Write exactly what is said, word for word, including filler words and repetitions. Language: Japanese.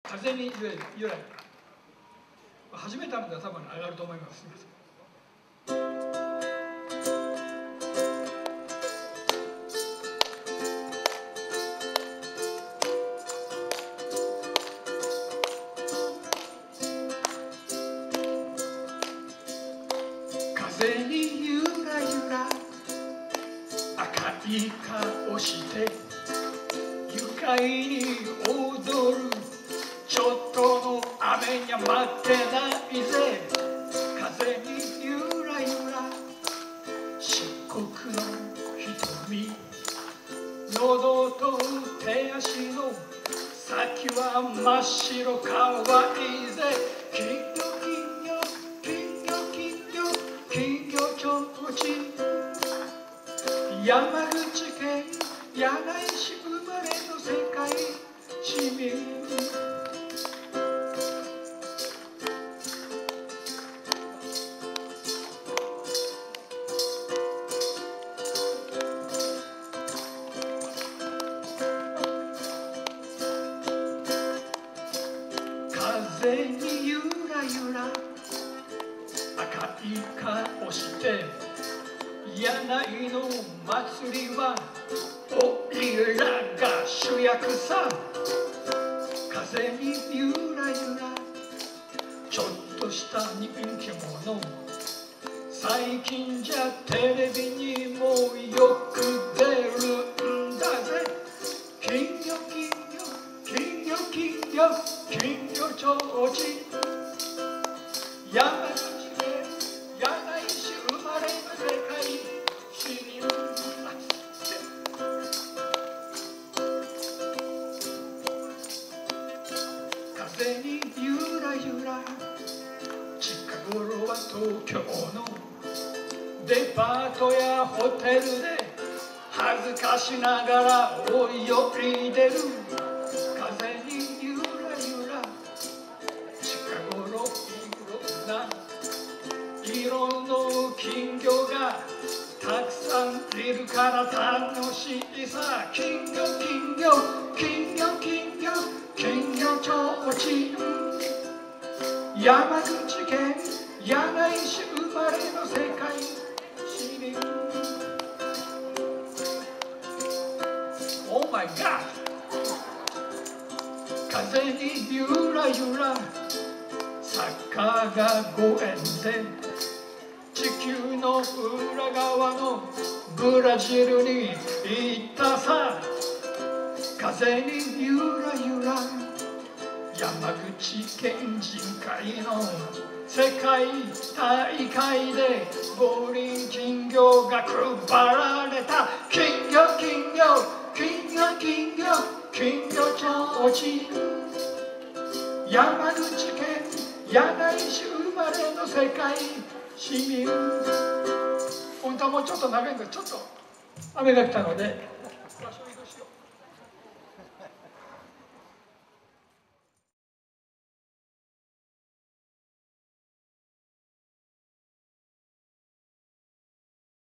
風に由来始めたので多分上がると思います。風にゆらゆら赤い顔して愉快に踊るちょっとの雨には負けないぜ風にゆらゆら漆黒の瞳喉と手足の先は真っ白かわいいぜ金魚金魚金魚金魚金魚ちょうち山口県柳井市生まれの世界市民風にゆらゆら赤い顔して柳井の祭りはおいらが主役さ風にゆらゆらちょっとした人気者最近じゃテレビにもよく出るんだぜ金魚金魚金魚金魚金魚ちょうち山口県柳井市生まれの世界市民風にゆらゆら近頃は東京のデパートやホテルで恥ずかしながら泳いでる風にゆらゆら近頃いろんな色の金魚がたくさんいるから楽しいさ金魚金魚金魚金魚金魚ちょうちん山口県柳井市生まれの世界市民 Oh my God 風にゆらゆら坂がごえんで地球の裏側のブラジルに行ったさ風にゆらゆら山口県人会の世界大会で五輪金魚が配られた金魚金魚金魚金魚金魚ちょうちん山口県柳井市生まれの世界市民本当はもうちょっと長いんですちょっと雨が来たので